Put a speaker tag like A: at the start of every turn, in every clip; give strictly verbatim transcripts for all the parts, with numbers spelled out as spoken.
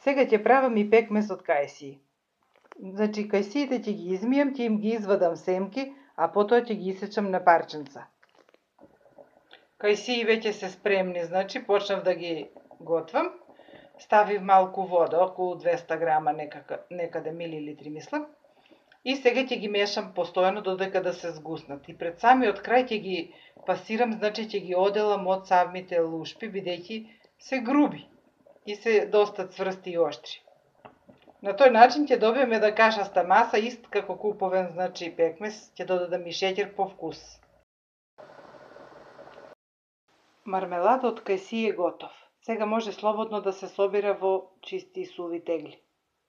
A: Сега ќе правам и пекмес од кајсии. Значи, кајсиите ќе ги измијам, ќе им ги извадам семки, а потоа ќе ги исечам на парченца. Кајсии веќе се спремни, значи почнав да ги готвам. Ставив малку вода, околу двеста грама некака, некаде милилитри мислам. И сега ќе ги мешам постојано додека да се згуснат. И пред самиот крај ќе ги пасирам, значи ќе ги оделам од самите лушпи, бидејќи се груби и се доста цврсти и оштри. На тој начин ќе добиеме да кашаста маса, ист како куповен, значи пекмес, ќе додадам и шеќер по вкус. Мармелада од кајсии е готов. Сега може слободно да се собира во чисти и суви тегли.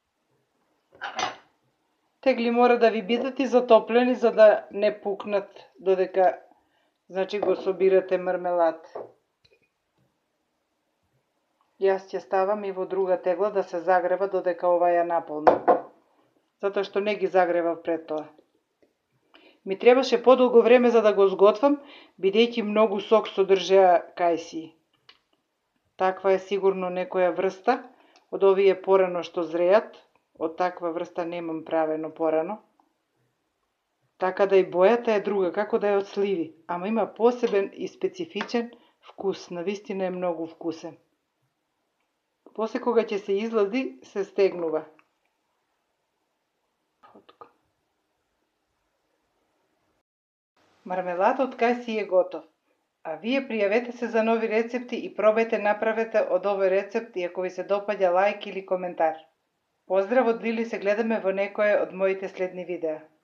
A: Тегли мора да ви бидат и затоплени за да не пукнат додека, значи, го собирате мармелад. Јас ќе ставам и во друга тегла да се загрева додека ова ја наполнам, затоа што не ги загревав пред тоа. Ми требаше подолго време за да го сготвам, бидејќи многу сок содржаа кајсии. Таква е сигурно некоја врста од овие порано што зреат, од таква врста немам правено порано. Така да и бојата е друга, како да е од сливи, ама има посебен и специфичен вкус, навистина е многу вкусен. После кога ќе се излади, се стегнува. Мармелад од кајсии е готов. А вие пријавете се за нови рецепти и пробајте направете од овој рецепт и ако ви се допаѓа лајк или коментар. Поздрав од Лили, се гледаме во некое од моите следни видеа.